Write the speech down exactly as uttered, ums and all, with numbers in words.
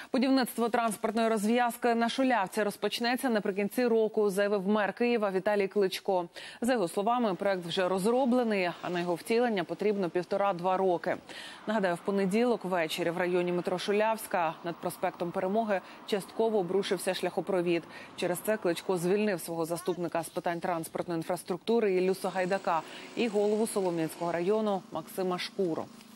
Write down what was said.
Будівництво транспортної розв'язки на Шулявці розпочнеться наприкінці року, заявив мер Києва Віталій Кличко. За його словами, проект вже розроблений, а на його втілення потрібно півтора-два роки. Нагадаю, в понеділок ввечері в районі метро Шулявська над проспектом Перемоги частково обрушився шляхопровід. Через це Кличко звільнив свого заступника з питань транспортної інфраструктури Іллю Сагайдака і голову Солом'янського району Максима Шкуру.